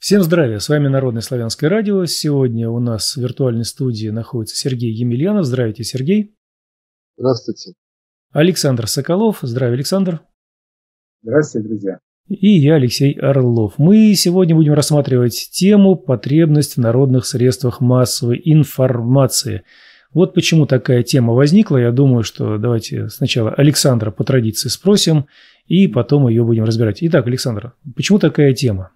Всем здравия, с вами Народное славянское радио. Сегодня у нас в виртуальной студии находится Сергей Емельянов. Здравствуйте, Сергей. Здравствуйте. Александр Соколов. Здравия, Александр. Здравствуйте, друзья. И я, Алексей Орлов. Мы сегодня будем рассматривать тему «Потребность в народных средствах массовой информации». Вот почему такая тема возникла. Я думаю, что давайте сначала Александра по традиции спросим, и потом ее будем разбирать. Итак, Александр, почему такая тема?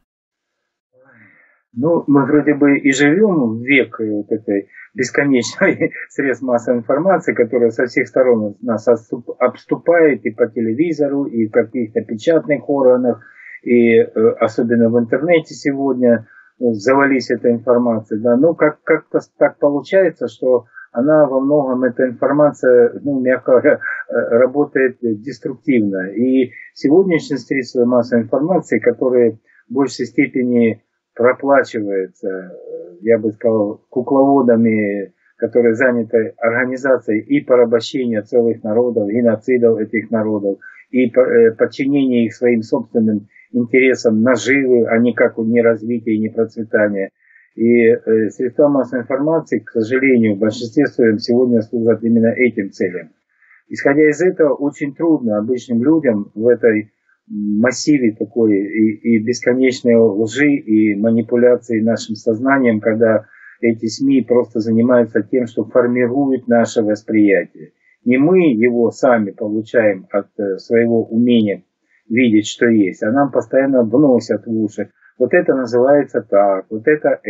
Ну, мы вроде бы и живем в век вот этой бесконечной средств массовой информации, которая со всех сторон нас обступает и по телевизору, и в каких-то печатных органах, и особенно в интернете сегодня завались эта информация. Да. Ну, как-то так получается, что она во многом, эта информация, ну, мягко говоря, работает деструктивно. И сегодняшние средства массовой информации, которые в большей степени проплачивается, я бы сказал, кукловодами, которые заняты организацией и порабощения целых народов, геноцидов этих народов, и подчинения их своим собственным интересам, наживы, а никак не развития и не процветания. И средства массовой информации, к сожалению, в большинстве своем сегодня служат именно этим целям. Исходя из этого, очень трудно обычным людям в этой массиве такой и бесконечной лжи и манипуляции нашим сознанием, когда эти СМИ просто занимаются тем, что формируют наше восприятие. Не мы его сами получаем от своего умения видеть, что есть, а нам постоянно вносят в уши. Вот это называется так, вот это.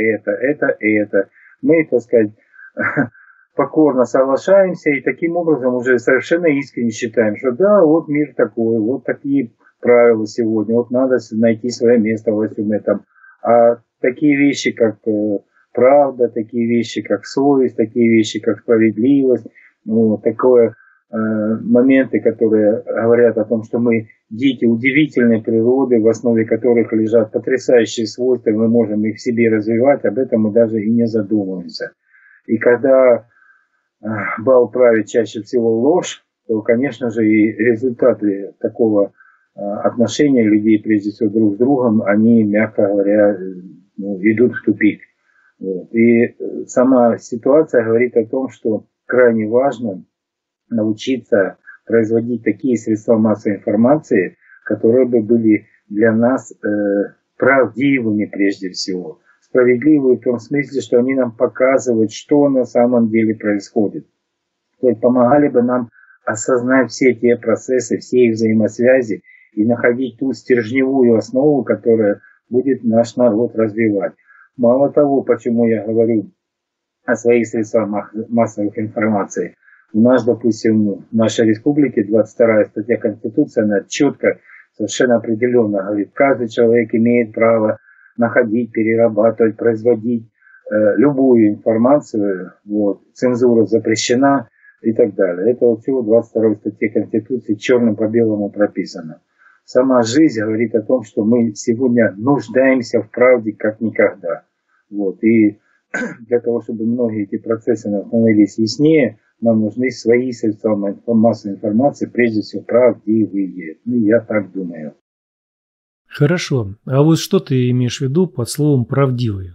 Мы, так сказать, покорно соглашаемся и таким образом уже совершенно искренне считаем, что да, вот мир такой, вот такие правила сегодня, вот надо найти свое место во всем этом. А такие вещи, как правда, такие вещи, как совесть, такие вещи, как справедливость, ну, такое моменты, которые говорят о том, что мы дети удивительной природы, в основе которых лежат потрясающие свойства, мы можем их в себе развивать, об этом мы даже и не задумываемся. И когда бал правит чаще всего ложь, то, конечно же, и результаты такого отношения людей, прежде всего, друг с другом, они, мягко говоря, идут в тупик. Вот. И сама ситуация говорит о том, что крайне важно научиться производить такие средства массовой информации, которые бы были для нас правдивыми прежде всего. Справедливые в том смысле, что они нам показывают, что на самом деле происходит. То есть помогали бы нам осознать все те процессы, все их взаимосвязи и находить ту стержневую основу, которая будет наш народ развивать. Мало того, почему я говорю о своих средствах массовой информации. У нас, допустим, в нашей республике 22-я статья Конституции, она четко, совершенно определенно говорит, каждый человек имеет право находить, перерабатывать, производить любую информацию, вот, цензура запрещена и так далее. Это вот всего 22-й статье Конституции черным по белому прописано. Сама жизнь говорит о том, что мы сегодня нуждаемся в правде как никогда. Вот, и для того, чтобы многие эти процессы становились яснее, нам нужны свои средства массовой информации, прежде всего правдивые. Ну, я так думаю. Хорошо. А вот что ты имеешь в виду под словом «правдивые»?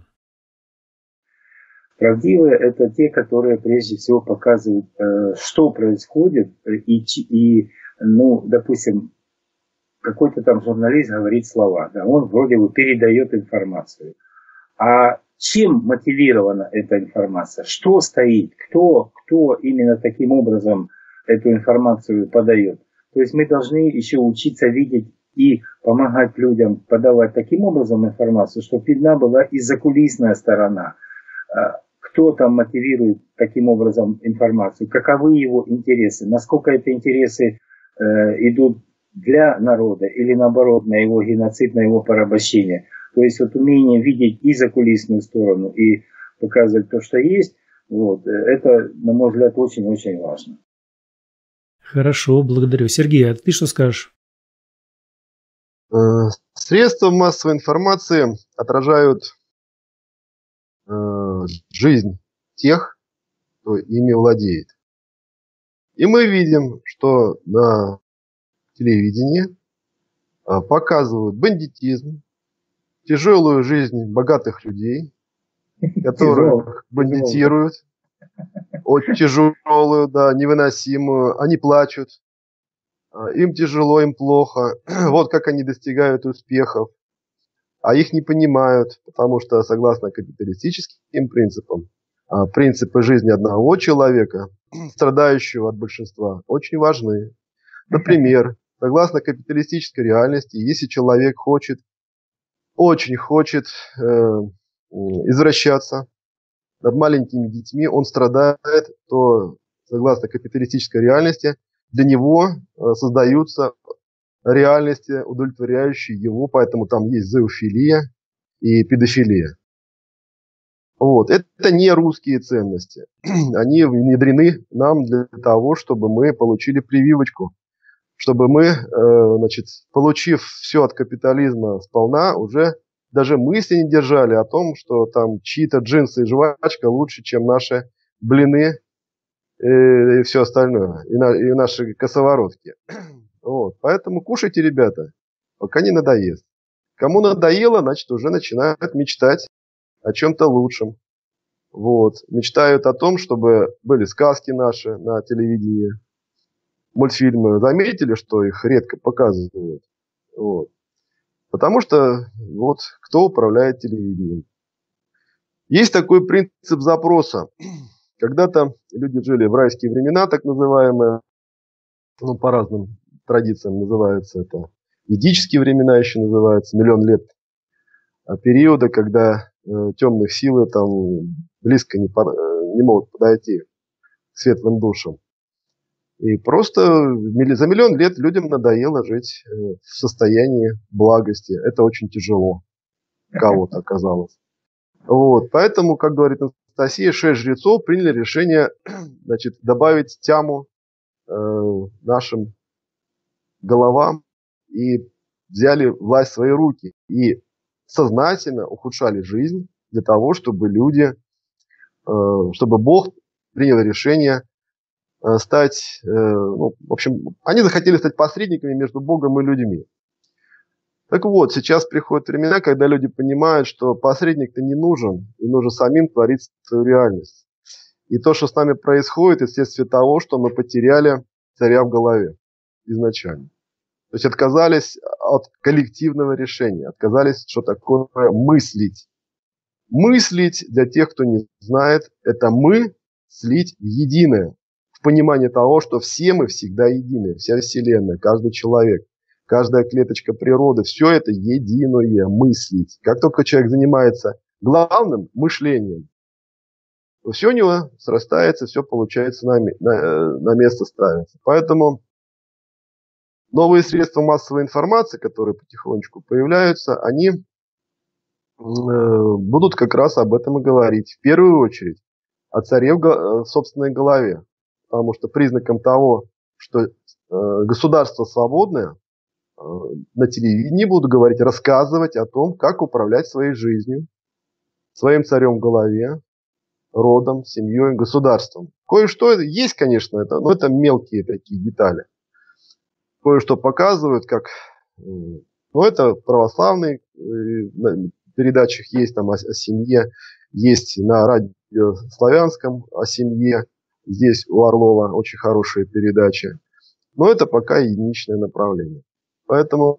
Правдивые – это те, которые прежде всего показывают, что происходит, и ну, допустим, какой-то там журналист говорит слова, да, он вроде бы передает информацию. А чем мотивирована эта информация? Что стоит? Кто именно таким образом эту информацию подает? То есть мы должны еще учиться видеть и помогать людям подавать таким образом информацию, чтобы видна была и закулисная сторона. Кто там мотивирует таким образом информацию? Каковы его интересы? Насколько эти интересы идут для народа или наоборот на его геноцид, на его порабощение? То есть вот умение видеть и закулисную сторону, и показывать то, что есть, вот, это, на мой взгляд, очень-очень важно. Хорошо, благодарю. Сергей, а ты что скажешь? Средства массовой информации отражают жизнь тех, кто ими владеет. И мы видим, что на телевидении показывают бандитизм, тяжелую жизнь богатых людей, которых бандитируют. Очень тяжелую, да, невыносимую. Они плачут. Им тяжело, им плохо. Вот как они достигают успехов. А их не понимают, потому что, согласно капиталистическим принципам, принципы жизни одного человека, страдающего от большинства, очень важны. Например, согласно капиталистической реальности, если человек очень хочет извращаться над маленькими детьми, он страдает, то, согласно капиталистической реальности, для него создаются реальности, удовлетворяющие его, поэтому там есть зоофилия и педофилия. Вот. Это не русские ценности. Они внедрены нам для того, чтобы мы получили прививочку, чтобы мы, получив все от капитализма сполна, уже даже мысли не держали о том, что там чьи-то джинсы и жвачка лучше, чем наши блины и все остальное, и наши косоворотки. Вот. Поэтому кушайте, ребята, пока не надоест. Кому надоело, значит, уже начинают мечтать о чем-то лучшем. Вот. Мечтают о том, чтобы были сказки наши на телевидении, мультфильмы. Заметили, что их редко показывают? Вот. Потому что вот кто управляет телевидением. Есть такой принцип запроса. Когда-то люди жили в райские времена, так называемые, по разным традициям называется это. Ведические времена еще называются, 1 000 000 лет. А периоды, когда темных силы там близко не могут подойти к светлым душам. И просто за 1 000 000 лет людям надоело жить в состоянии благости. Это очень тяжело. Кого-то оказалось. Вот. Поэтому, как говорит Анастасия, 6 жрецов приняли решение, добавить тяму нашим головам и взяли власть в свои руки. И сознательно ухудшали жизнь для того, чтобы чтобы Бог принял решение стать, они захотели стать посредниками между Богом и людьми. Так вот, сейчас приходят времена, когда люди понимают, что посредник-то не нужен, и нужно самим творить свою реальность. И то, что с нами происходит, это следствие того, что мы потеряли царя в голове изначально. То есть отказались от коллективного решения, отказались, что такое мыслить. Мыслить, для тех, кто не знает, это мы слить в единое. В понимании того, что все мы всегда едины, вся Вселенная, каждый человек, каждая клеточка природы, все это единое, мыслить. Как только человек занимается главным мышлением, то все у него срастается, все получается на место ставится. Поэтому новые средства массовой информации, которые потихонечку появляются, они будут как раз об этом и говорить. В первую очередь о царе в собственной голове. Потому что признаком того, что государство свободное, на телевидении будут говорить, рассказывать о том, как управлять своей жизнью, своим царем в голове, родом, семьей, государством. Кое-что есть, конечно, но это мелкие такие детали. Кое-что показывают, как... это православные передачах есть там о семье, есть на радио славянском о семье. Здесь у Орлова очень хорошая передача. Но это пока единичное направление. Поэтому,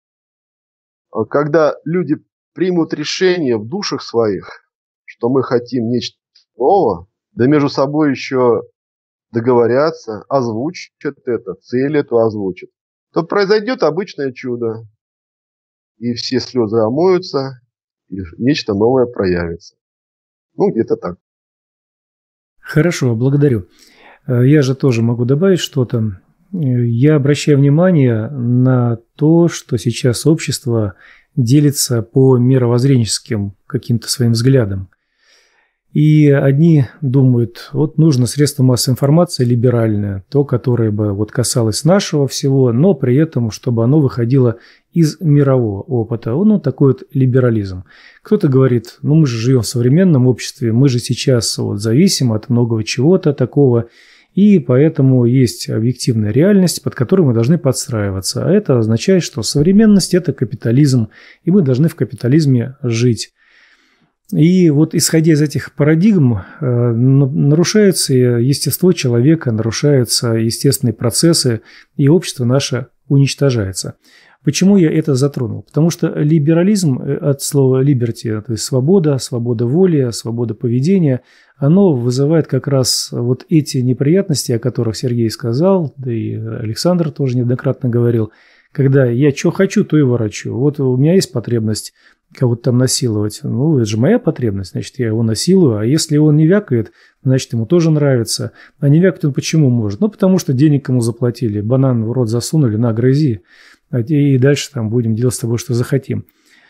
когда люди примут решение в душах своих, что мы хотим нечто нового, да между собой еще договорятся, озвучат это, цель эту озвучат, то произойдет обычное чудо. И все слезы омоются, и нечто новое проявится. Где-то так. Хорошо, благодарю. Я же тоже могу добавить что-то. Я обращаю внимание на то, что сейчас общество делится по мировоззренческим каким-то своим взглядам. И одни думают, нужно средство массовой информации либеральное, то, которое бы касалось нашего всего, но при этом, чтобы оно выходило из мирового опыта. Такой либерализм. Кто-то говорит, мы же живем в современном обществе, мы же сейчас зависим от многого чего-то такого, И поэтому есть объективная реальность, под которой мы должны подстраиваться. А это означает, что современность – это капитализм, и мы должны в капитализме жить. И вот исходя из этих парадигм, нарушается естество человека, нарушаются естественные процессы, и общество наше уничтожается. Почему я это затронул? Потому что либерализм от слова liberty, то есть свобода, свобода воли, свобода поведения, оно вызывает как раз вот эти неприятности, о которых Сергей сказал, да и Александр тоже неоднократно говорил, когда я что хочу, то и ворочу. Вот у меня есть потребность кого-то там насиловать. Ну, это же моя потребность, значит, я его насилую. А если он не вякает, значит, ему тоже нравится. А не вякает он почему может? Ну, потому что денег ему заплатили, банан в рот засунули, на, грызи. И дальше там будем делать с тобой, что захотим.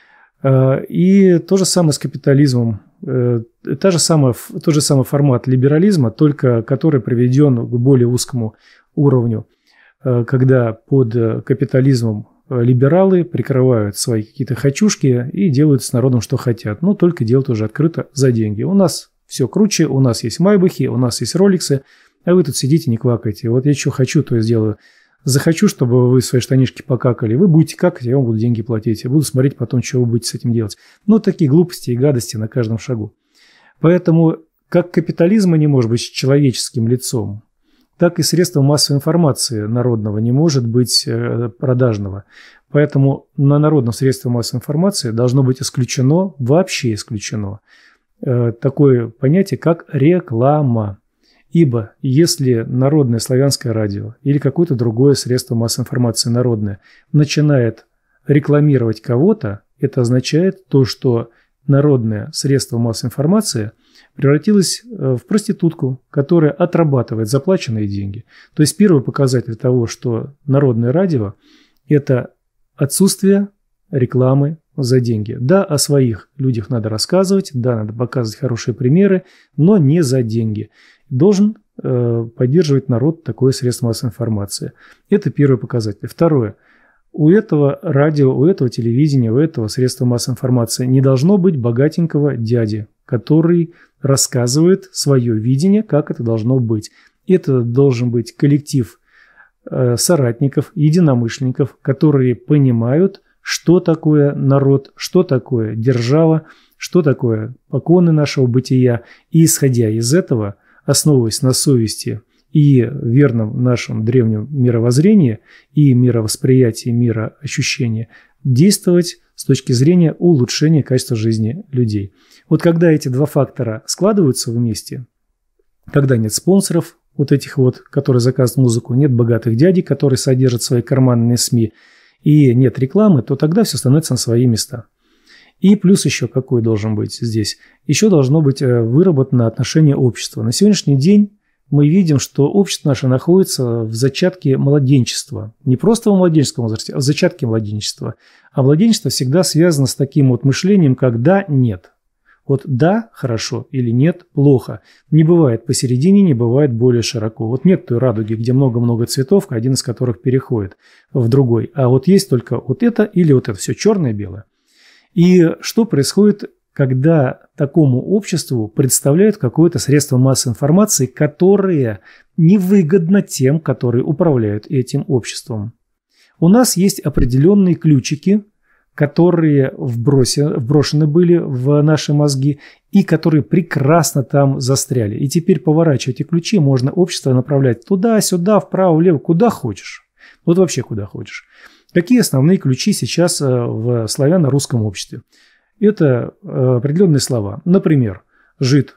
И то же самое с капитализмом. Тот же самый формат либерализма, только который приведен к более узкому уровню, когда под капитализмом либералы прикрывают свои какие-то хочушки и делают с народом, что хотят. Но только делают уже открыто за деньги. У нас все круче, у нас есть майбахи, у нас есть роликсы, а вы тут сидите, не квакаете. Вот я что хочу, то и сделаю. Захочу, чтобы вы свои штанишки покакали, вы будете какать, я вам буду деньги платить. Я буду смотреть потом, что вы будете с этим делать. Ну, такие глупости и гадости на каждом шагу. Поэтому, как капитализм не может быть человеческим лицом, так и средство массовой информации народного не может быть продажного. Поэтому на народном средстве массовой информации должно быть исключено, вообще исключено, такое понятие, как реклама. Ибо если народное славянское радио или какое-то другое средство массовой информации народное начинает рекламировать кого-то, это означает то, что народное средство массовой информации превратилось в проститутку, которая отрабатывает заплаченные деньги. То есть первый показатель того, что народное радио – это отсутствие рекламы за деньги. Да, о своих людях надо рассказывать, да, надо показывать хорошие примеры, но не за деньги. Должен поддерживать народ такое средство массовой информации. Это первый показатель. Второе. У этого радио, у этого телевидения, у этого средства массовой информации не должно быть богатенького дяди, который рассказывает свое видение, как это должно быть. Это должен быть коллектив соратников, единомышленников, которые понимают, что такое народ, что такое держава, что такое законы нашего бытия. И исходя из этого, основываясь на совести и верном нашем древнем мировоззрении и мировосприятии, мироощущения, действовать с точки зрения улучшения качества жизни людей. Вот когда эти два фактора складываются вместе, когда нет спонсоров, вот этих вот, которые заказывают музыку, нет богатых дядей, которые содержат свои карманные СМИ, и нет рекламы, то тогда все становится на свои места. И плюс еще какой должен быть здесь? Еще должно быть выработано отношение общества. На сегодняшний день мы видим, что общество наше находится в зачатке младенчества. Не просто в младенческом возрасте, а в зачатке младенчества. А младенчество всегда связано с таким вот мышлением, как «да», «нет». Вот «да» хорошо или «нет» плохо. Не бывает посередине, не бывает более широко. Вот нет той радуги, где много-много цветов, один из которых переходит в другой. А вот есть только вот это или вот это. Все черное-белое. И что происходит, когда такому обществу представляют какое-то средство массовой информации, которое невыгодно тем, которые управляют этим обществом? У нас есть определенные ключики, которые вброшены были в наши мозги и которые прекрасно там застряли. И теперь, поворачивая эти ключи, можно общество направлять туда-сюда, вправо-влево, куда хочешь. Вот вообще куда хочешь. Какие основные ключи сейчас в славяно-русском обществе? Это определенные слова. Например, жид,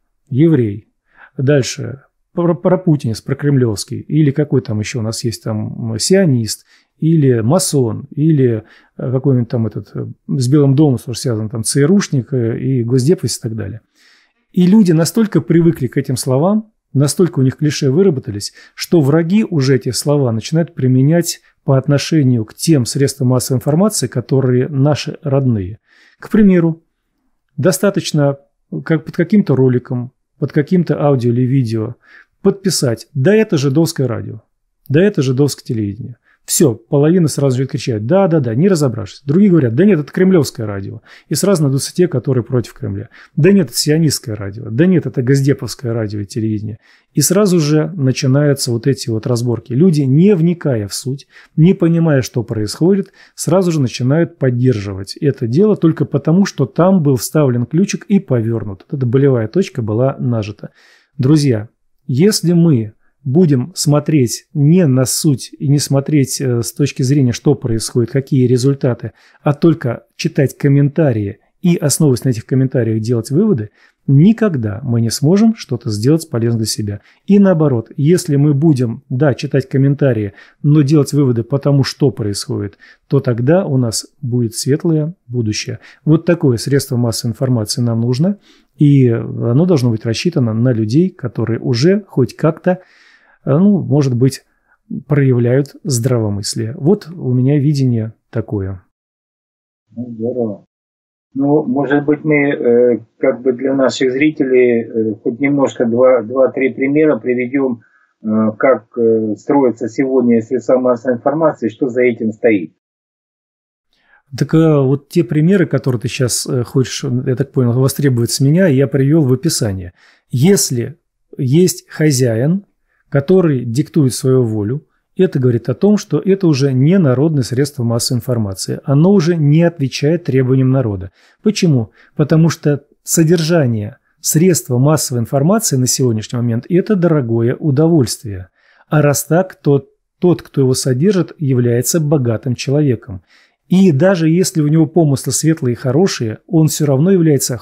еврей. Дальше пропутинец, прокремлевский. Или какой там еще у нас есть там сионист. Или масон. Или какой-нибудь там этот с Белым домом связан там ЦРУшник и госдепись и так далее. И люди настолько привыкли к этим словам, настолько у них клише выработались, что враги уже эти слова начинают применять по отношению к тем средствам массовой информации, которые наши родные. К примеру, достаточно под каким-то роликом, под каким-то аудио или видео подписать «да это жидовское радио», «да это жидовское телевидение». Все, половина сразу же кричат: да, не разобравшись. Другие говорят: да нет, это кремлевское радио. И сразу найдутся те, которые против Кремля. Да нет, это сионистское радио. Да нет, это газдеповское радио и телевидение. И сразу же начинаются вот эти вот разборки. Люди, не вникая в суть, не понимая, что происходит, сразу же начинают поддерживать это дело только потому, что там был вставлен ключик и повернут. Эта болевая точка была нажита. Друзья, если мы будем смотреть не на суть и не смотреть с точки зрения, что происходит, какие результаты, а только читать комментарии и, основываясь на этих комментариях, делать выводы, никогда мы не сможем что-то сделать полезное для себя. И наоборот, если мы будем, да, читать комментарии, но делать выводы по тому, что происходит, то тогда у нас будет светлое будущее. Вот такое средство массовой информации нам нужно, и оно должно быть рассчитано на людей, которые уже хоть как-то, может быть, проявляют здравомыслие. Вот у меня видение такое. Здорово. Может быть, мы как бы для наших зрителей хоть немножко два-три примера приведем, как строится сегодня средства массовой информации, что за этим стоит. Так вот те примеры, которые ты сейчас хочешь, я так понял, востребовать с меня, я привел в описании. Если есть хозяин, который диктует свою волю, это говорит о том, что это уже не народное средство массовой информации. Оно уже не отвечает требованиям народа. Почему? Потому что содержание средства массовой информации на сегодняшний момент – это дорогое удовольствие. А раз так, то тот, кто его содержит, является богатым человеком. И даже если у него помыслы светлые и хорошие, он все равно является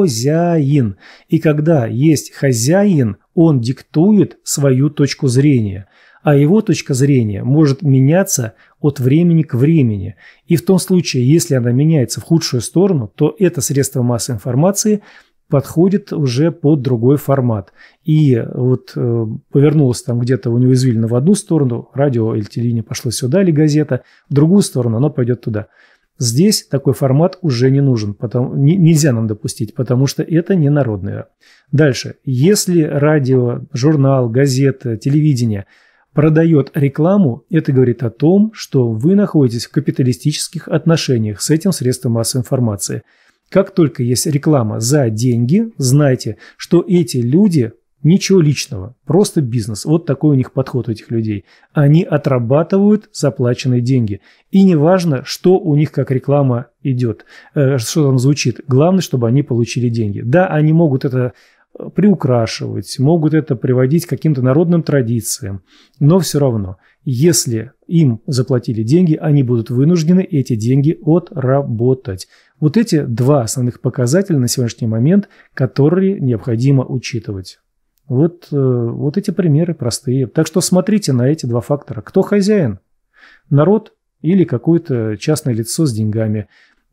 хозяин. И когда есть хозяин, он диктует свою точку зрения. А его точка зрения может меняться от времени к времени. И в том случае, если она меняется в худшую сторону, то это средство массовой информации подходит уже под другой формат. И вот повернулось там где-то у него извилина в одну сторону, радио или телевидение пошло сюда, или газета, в другую сторону оно пойдет туда. Здесь такой формат уже не нужен, нельзя нам допустить, потому что это не народное. Дальше. Если радио, журнал, газета, телевидение продает рекламу, это говорит о том, что вы находитесь в капиталистических отношениях с этим средством массовой информации. Как только есть реклама за деньги, знайте, что эти люди ничего личного, просто бизнес. Вот такой у них подход у этих людей. Они отрабатывают заплаченные деньги. И неважно, что у них как реклама идет, что там звучит. Главное, чтобы они получили деньги. Да, они могут это приукрашивать, могут это приводить к каким-то народным традициям, но все равно, если им заплатили деньги, они будут вынуждены эти деньги отработать. Вот эти два основных показателя на сегодняшний момент, которые необходимо учитывать. Вот эти примеры простые. Так что смотрите на эти два фактора. Кто хозяин? Народ или какое-то частное лицо с деньгами?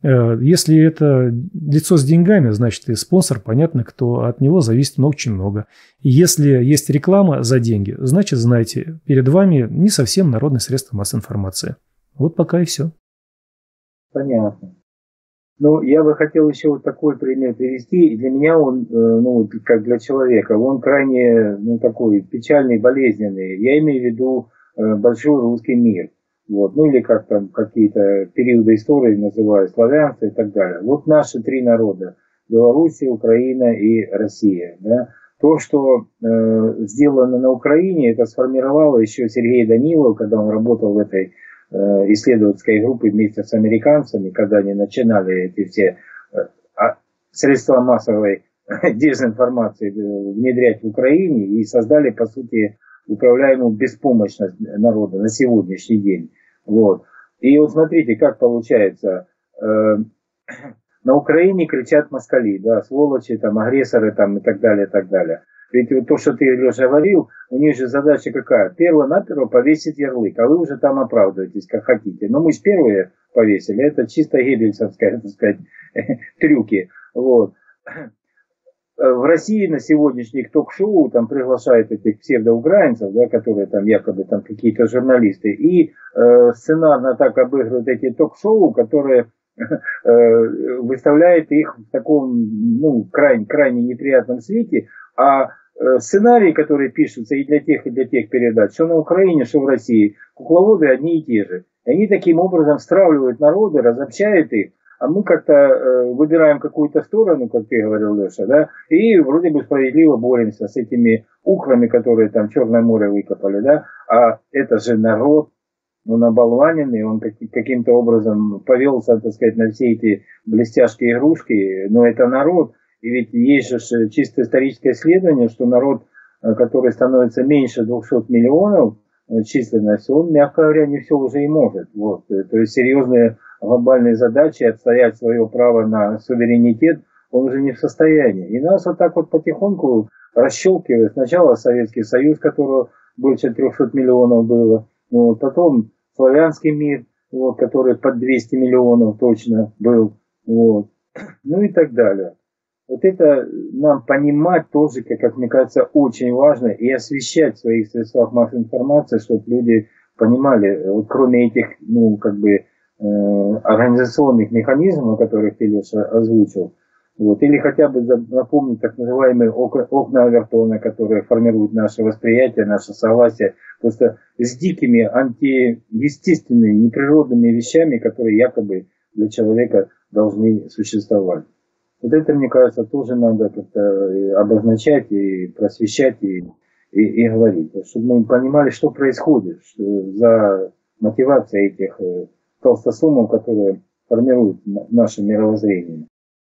Если это лицо с деньгами, значит и спонсор, понятно, кто, от него зависит очень много. И если есть реклама за деньги, значит, знаете, перед вами не совсем народное средство массовой информации. Вот пока и все. Понятно. Я бы хотел еще вот такой пример привести. И для меня он, как для человека, он крайне, такой печальный, болезненный. Я имею в виду большой русский мир. Или как там какие-то периоды истории называют, славянство и так далее. Вот наши три народа: Белоруссия, Украина и Россия. Да? То, что сделано на Украине, это сформировало еще Сергей Данилов, когда он работал в этой исследовательской группе вместе с американцами, когда они начинали эти все средства массовой дезинформации внедрять в Украине и создали, по сути, управляемую беспомощность народа на сегодняшний день. И вот смотрите, как получается. На Украине кричат москали, да, сволочи, там, агрессоры там, и так далее, и так далее. Ведь вот то, что ты, Леша, говорил, у них же задача какая? Перво-наперво повесить ярлык, а вы уже там оправдываетесь, как хотите. Но мы же первые повесили, это чисто геббельсовские, так сказать, трюки. В России на сегодняшних ток-шоу там приглашают этих псевдоукраинцев, да, которые там якобы там какие-то журналисты, и сценарно так обыгрывают эти ток-шоу, которые выставляют их в таком крайне неприятном свете, а сценарии, которые пишутся и для тех передач, что на Украине, что в России, кукловоды одни и те же. И они таким образом стравливают народы, разобщают их, а мы как-то выбираем какую-то сторону, как ты говорил, Леша, да, и вроде бы справедливо боремся с этими украми, которые там Черное море выкопали, да, а это же народ, он оболваненный, он каким-то образом повелся, так сказать, на все эти блестяшки игрушки, но это народ. И ведь есть же чисто историческое исследование, что народ, который становится меньше 200 миллионов численность, он, мягко говоря, не все уже и может. Вот. То есть серьезные глобальные задачи, отстоять свое право на суверенитет, он уже не в состоянии. И нас вот так вот потихоньку расщелкивает. Сначала Советский Союз, которого больше 300 миллионов было, вот, потом славянский мир, вот, который под 200 миллионов точно был, вот, ну и так далее. Вот это нам понимать тоже, как мне кажется, очень важно, и освещать в своих средствах массовой информации, чтобы люди понимали, вот кроме этих, ну, как бы, организационных механизмов, которых ты, Леша, озвучил, вот, или хотя бы напомнить так называемые окна Овертона, которые формируют наше восприятие, наше согласие, просто с дикими, антиестественными, неприродными вещами, которые якобы для человека должны существовать. Вот это, мне кажется, тоже надо как-то обозначать и просвещать и говорить, чтобы мы понимали, что происходит, что за мотивацией этих толстосумов, которые формируют наше мировоззрение.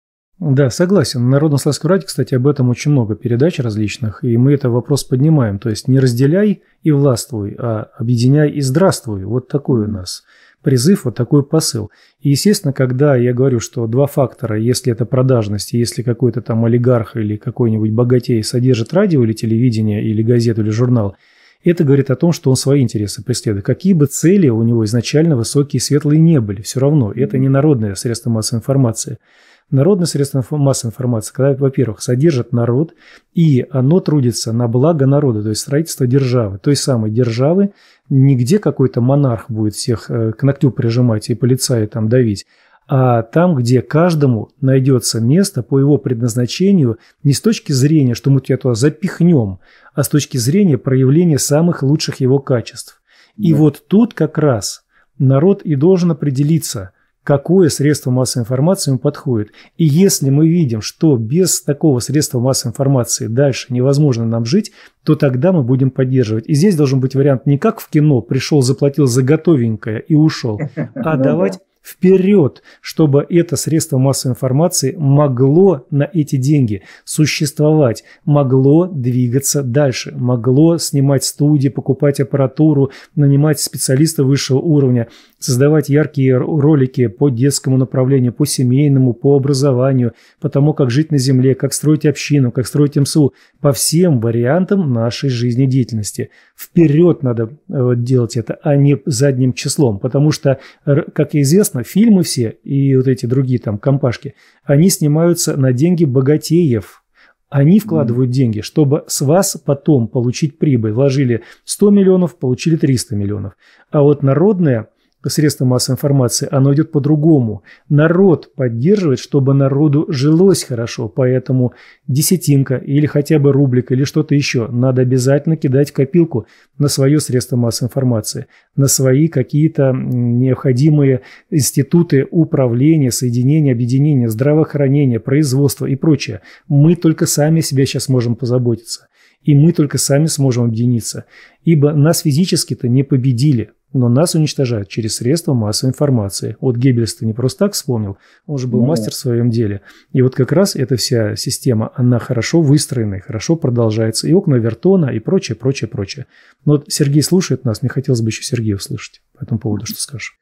Да, согласен. На Народно-славянском радио, кстати, об этом очень много передач различных, и мы этот вопрос поднимаем. То есть не разделяй и властвуй, а объединяй и здравствуй. Вот такой у нас призыв, вот такой посыл. И, естественно, когда я говорю, что два фактора, если это продажность, если какой-то там олигарх или какой-нибудь богатей содержит радио или телевидение, или газету, или журнал, это говорит о том, что он свои интересы преследует. Какие бы цели у него изначально высокие и светлые не были, все равно это не народное средство массовой информации. Народное средство массовой информации, когда, во-первых, содержит народ, и оно трудится на благо народа, то есть строительство державы, той самой державы, нигде какой-то монарх будет всех к ногтю прижимать и полицаи там давить, а там, где каждому найдется место по его предназначению, не с точки зрения, что мы тебя туда запихнем, а с точки зрения проявления самых лучших его качеств. И вот тут как раз народ и должен определиться, какое средство массовой информации ему подходит. И если мы видим, что без такого средства массовой информации дальше невозможно нам жить, то тогда мы будем поддерживать. И здесь должен быть вариант не как в кино, пришел, заплатил за готовенькое и ушел, а давать вперед, чтобы это средство массовой информации могло на эти деньги существовать, могло двигаться дальше, могло снимать студии, покупать аппаратуру, нанимать специалистов высшего уровня, создавать яркие ролики по детскому направлению, по семейному, по образованию, по тому, как жить на земле, как строить общину, как строить МСУ, по всем вариантам нашей жизнедеятельности. Вперед надо делать это, а не задним числом, потому что, как известно, фильмы все и вот эти другие там компашки, они снимаются на деньги богатеев. Они вкладывают деньги, чтобы с вас потом получить прибыль. Вложили 100 миллионов, получили 300 миллионов. А вот народное средство массовой информации, оно идет по-другому. Народ поддерживает, чтобы народу жилось хорошо, поэтому десятинка или хотя бы рублик или что-то еще надо обязательно кидать в копилку на свое средство массовой информации, на свои какие-то необходимые институты управления, соединения, объединения, здравоохранения, производства и прочее. Мы только сами о себе сейчас можем позаботиться. И мы только сами сможем объединиться. Ибо нас физически-то не победили, но нас уничтожают через средства массовой информации. Вот Геббельс-то не просто так вспомнил, он же был мастер в своем деле. И вот как раз эта вся система, она хорошо выстроена, хорошо продолжается. И окна Овертона, и прочее, прочее, прочее. Но вот Сергей слушает нас, мне хотелось бы еще Сергея услышать по этому поводу, что скажешь.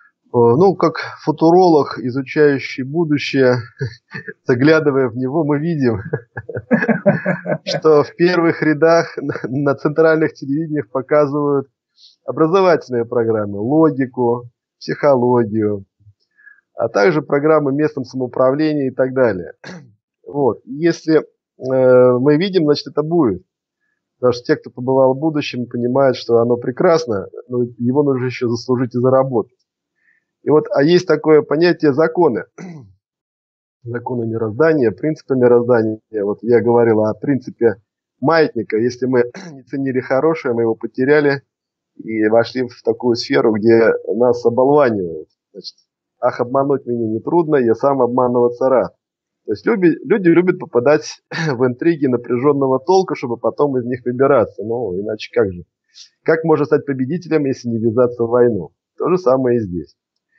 Ну, как футуролог, изучающий будущее, заглядывая в него, мы видим, что в первых рядах на центральных телевидениях показывают образовательные программы, логику, психологию, а также программы местном самоуправлении и так далее. Вот. Если мы видим, значит, это будет. Потому что те, кто побывал в будущем, понимают, что оно прекрасно, но его нужно еще заслужить и заработать. И вот, а есть такое понятие законы. Законы мироздания, принципы мироздания. Вот я говорил о принципе маятника. Если мы не ценили хорошее, мы его потеряли и вошли в такую сферу, где нас оболванивают. Значит, ах, обмануть меня нетрудно, я сам обманываться рад. То есть люди любят попадать в интриги напряженного толка, чтобы потом из них выбираться. Ну, иначе как же? Как можно стать победителем, если не ввязаться в войну? То же самое и здесь.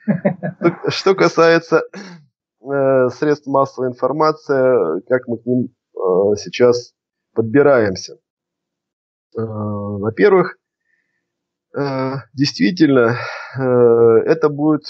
Что касается средств массовой информации, как мы к ним сейчас подбираемся. Во-первых, действительно, это будет,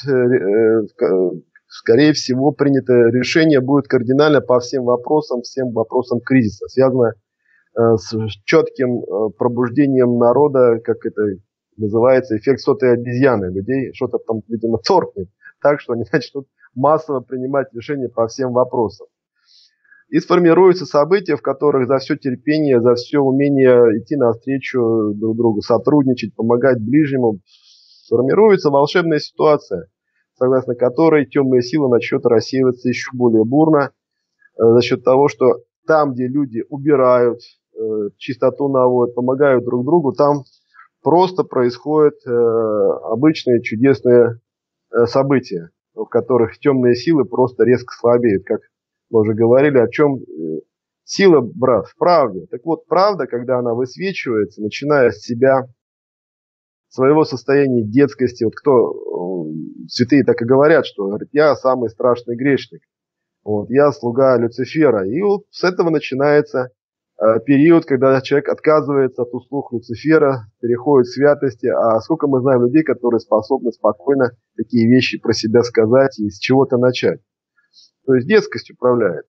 скорее всего, принятое решение будет кардинально по всем вопросам кризиса, связанное с четким пробуждением народа, как это называется, эффект сотой обезьяны. Людей что-то там, видимо, торкнет, так что они начнут массово принимать решения по всем вопросам. И сформируются события, в которых за все терпение, за все умение идти навстречу друг другу, сотрудничать, помогать ближнему, сформируется волшебная ситуация, согласно которой темные силы начнут рассеиваться еще более бурно, за счет того, что там, где люди убирают, чистоту наводят, помогают друг другу, там просто происходят обычные чудесные события, в которых темные силы просто резко слабеют, как мы уже говорили, о чем сила, брат, в правде. Так вот, правда, когда она высвечивается, начиная с себя, своего состояния детскости, вот кто, святые так и говорят, что говорят, я самый страшный грешник, вот, я слуга Люцифера. И вот с этого начинается период, когда человек отказывается от услуг Люцифера, переходит к святости. А сколько мы знаем людей, которые способны спокойно такие вещи про себя сказать и с чего-то начать. То есть детскость управляет.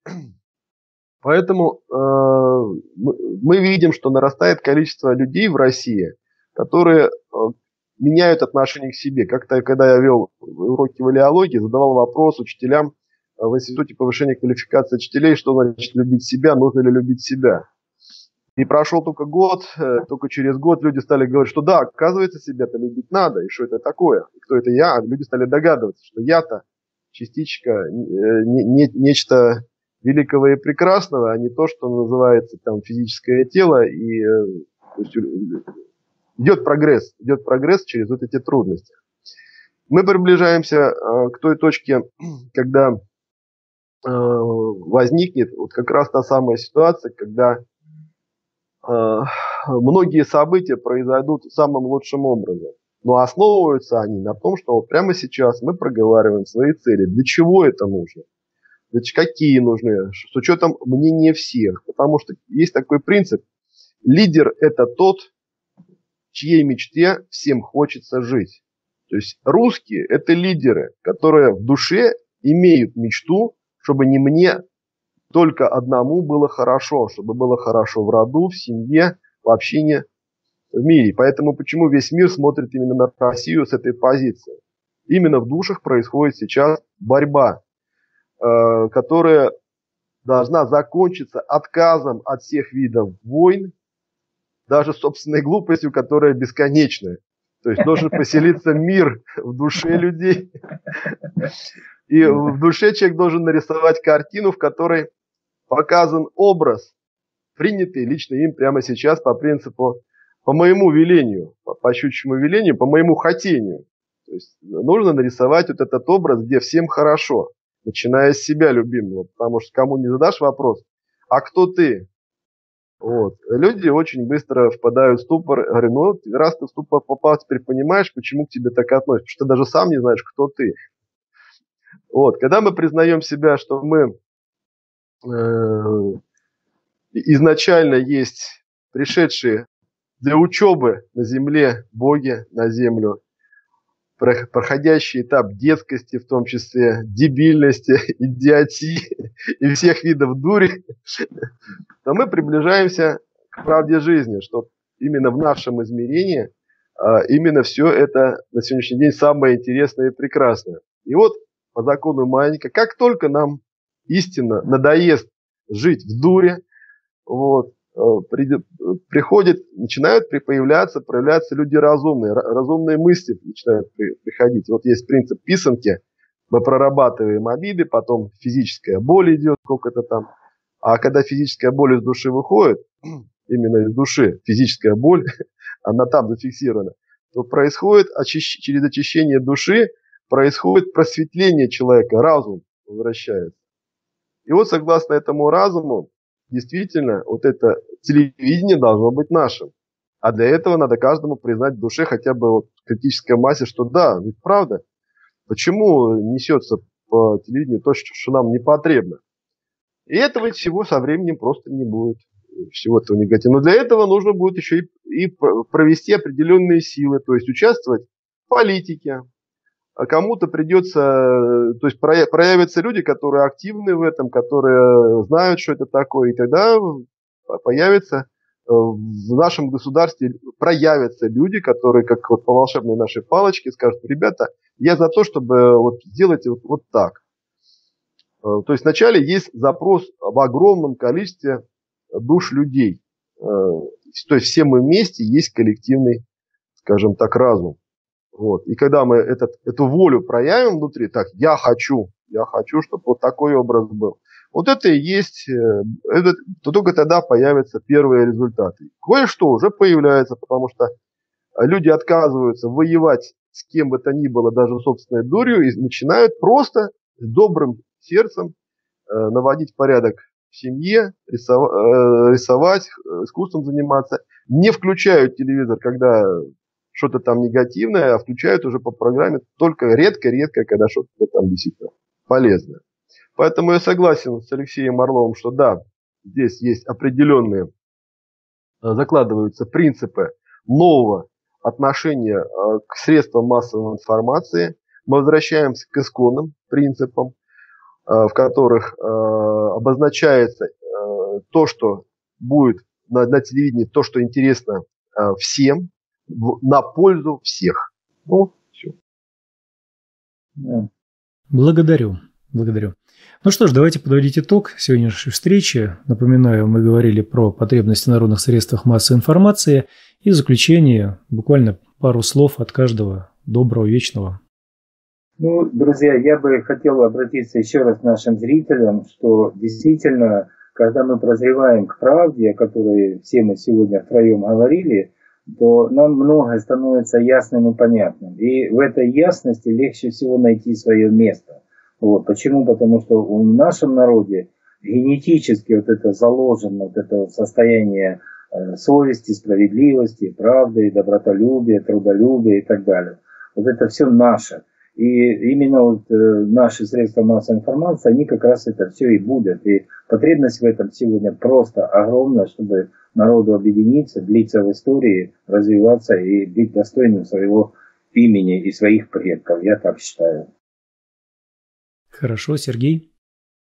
Поэтому мы видим, что нарастает количество людей в России, которые меняют отношение к себе. Как-то, когда я вел уроки валеологии, задавал вопрос учителям в Институте повышения квалификации учителей, что значит любить себя, нужно ли любить себя. И прошел только год, только через год люди стали говорить, что да, оказывается, себя-то любить надо, и что это такое, и кто это я. Люди стали догадываться, что я-то частичка, нечто великого и прекрасного, а не то, что называется там физическое тело. И то есть, идет прогресс через вот эти трудности. Мы приближаемся к той точке, когда возникнет вот как раз та самая ситуация, когда многие события произойдут самым лучшим образом. Но основываются они на том, что вот прямо сейчас мы проговариваем свои цели. Для чего это нужно? Какие нужны? С учетом мнения всех. Потому что есть такой принцип. Лидер – это тот, чьей мечте всем хочется жить. То есть русские – это лидеры, которые в душе имеют мечту, чтобы не мне только одному было хорошо, чтобы было хорошо в роду, в семье, в общине, в мире. Поэтому почему весь мир смотрит именно на Россию с этой позиции? Именно в душах происходит сейчас борьба, которая должна закончиться отказом от всех видов войн, даже собственной глупостью, которая бесконечная. То есть должен поселиться мир в душе людей. И в душе человек должен нарисовать картину, в которой показан образ, принятый лично им прямо сейчас по принципу, по моему велению, по щучьему велению, по моему хотению. То есть нужно нарисовать вот этот образ, где всем хорошо, начиная с себя любимого. Потому что кому не задашь вопрос, а кто ты? Вот. Люди очень быстро впадают в ступор. Говорю, ну раз ты в ступор попал, теперь понимаешь, почему к тебе так относятся. Потому что ты даже сам не знаешь, кто ты. Вот. Когда мы признаем себя, что мы изначально есть пришедшие для учебы на земле боги, на землю, проходящий этап детскости, в том числе дебильности, идиотии и всех видов дури, то мы приближаемся к правде жизни, что именно в нашем измерении именно все это на сегодняшний день самое интересное и прекрасное. И вот по закону маятника, как только нам истинно надоест жить в дуре, вот, начинают проявляться люди разумные, разумные мысли начинают приходить. Вот есть принцип писанки, мы прорабатываем обиды, потом физическая боль идет, сколько-то там. А когда физическая боль из души выходит, именно из души, физическая боль, она там зафиксирована, то происходит через очищение души, происходит просветление человека, разум возвращается. И вот согласно этому разуму, действительно, вот это телевидение должно быть нашим. А для этого надо каждому признать в душе хотя бы вот в критической массе, что да, ведь правда, почему несется по телевидению то, что нам не потребно. И этого всего со временем просто не будет. Всего этого негатива. Но для этого нужно будет еще и провести определенные силы, то есть участвовать в политике. А кому-то придется, то есть проявятся люди, которые активны в этом, которые знают, что это такое, и тогда появится в нашем государстве, проявятся люди, которые, как вот по волшебной нашей палочке, скажут: ребята, я за то, чтобы вот сделать вот так. То есть вначале есть запрос в огромном количестве душ людей. То есть все мы вместе, есть коллективный, скажем так, разум. Вот. И когда мы эту волю проявим внутри, так, я хочу, чтобы вот такой образ был. Вот это и есть, то только тогда появятся первые результаты. Кое-что уже появляется, потому что люди отказываются воевать с кем бы то ни было, даже собственной дурью, и начинают просто с добрым сердцем наводить порядок в семье, рисовать, искусством заниматься. Не включают телевизор, когда что-то там негативное, а включают уже по программе только редко-редко, когда что-то там действительно полезное. Поэтому я согласен с Алексеем Орловым, что да, здесь есть определенные, закладываются принципы нового отношения к средствам массовой информации. Мы возвращаемся к исконным принципам, в которых обозначается то, что будет на телевидении, то, что интересно всем, на пользу всех. Ну, все. Благодарю. Ну что ж, давайте подводить итог сегодняшней встречи. Напоминаю, мы говорили про потребности в народных средствах массовой информации. И в заключение буквально пару слов от каждого. Доброго, вечного. Ну, друзья, я бы хотел обратиться еще раз к нашим зрителям, что действительно, когда мы прозреваем к правде, о которой все мы сегодня втроем говорили, то нам многое становится ясным и понятным. И в этой ясности легче всего найти свое место. Вот. Почему? Потому что в нашем народе генетически вот это заложено, вот это состояние совести, справедливости, правды, добротолюбия, трудолюбия и так далее. Вот это все наше. И именно вот наши средства массовой информации, они как раз это все и будут. И потребность в этом сегодня просто огромная, чтобы народу объединиться, длиться в истории, развиваться и быть достойным своего имени и своих предков. Я так считаю. Хорошо, Сергей?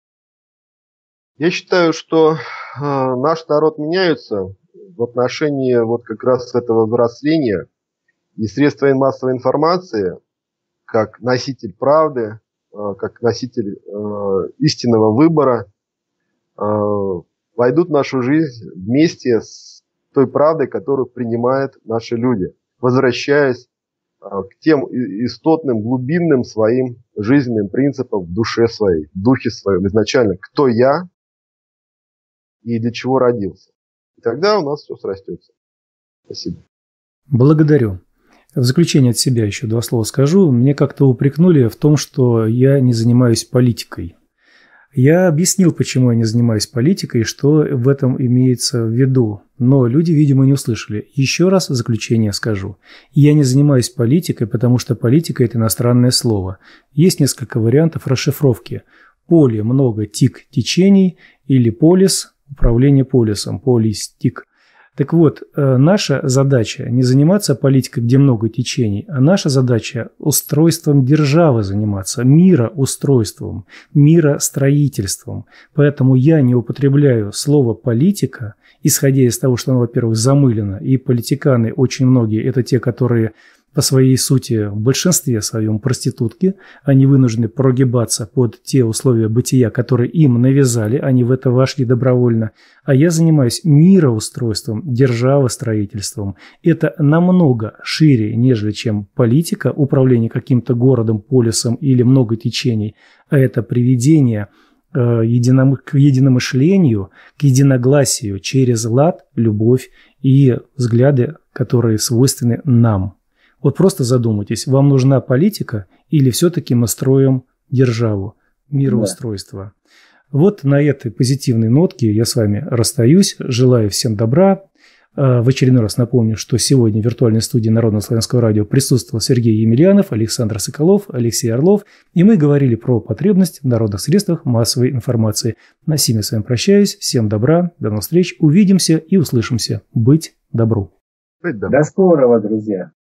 Я считаю, что наш народ меняется в отношении вот как раз этого взросления, и средства массовой информации, как носитель правды, как носитель истинного выбора, войдут в нашу жизнь вместе с той правдой, которую принимают наши люди, возвращаясь к тем истотным, глубинным своим жизненным принципам в душе своей, в духе своем, изначально, кто я и для чего родился. И тогда у нас все срастется. Спасибо. Благодарю. В заключение от себя еще два слова скажу. Мне как-то упрекнули в том, что я не занимаюсь политикой. Я объяснил, почему я не занимаюсь политикой и что в этом имеется в виду. Но люди, видимо, не услышали. Еще раз в заключение скажу. Я не занимаюсь политикой, потому что политика – это иностранное слово. Есть несколько вариантов расшифровки. Поле, много, тик, течений или полис – управление полисом, полис, тик. Так вот, наша задача не заниматься политикой, где много течений, а наша задача устройством державы заниматься, мироустройством, миростроительством. Поэтому я не употребляю слово «политика», исходя из того, что оно, во-первых, замылено, и политиканы очень многие – это те, которые по своей сути в большинстве своем проститутки, они вынуждены прогибаться под те условия бытия, которые им навязали, они в это вошли добровольно. А я занимаюсь мироустройством, державостроительством. Это намного шире, нежели чем политика, управление каким-то городом, полисом или много течений, а это приведение к единомышлению, к единогласию через лад, любовь и взгляды, которые свойственны нам. Вот просто задумайтесь, вам нужна политика или все-таки мы строим державу, мироустройство? Да. Вот на этой позитивной нотке я с вами расстаюсь. Желаю всем добра. В очередной раз напомню, что сегодня в виртуальной студии Народного славянского радио присутствовал Сергей Емельянов, Александр Соколов, Алексей Орлов, и мы говорили про потребность в народных средствах массовой информации. На сим я с вами прощаюсь. Всем добра, до новых встреч, увидимся и услышимся. Быть добру. До скорого, друзья.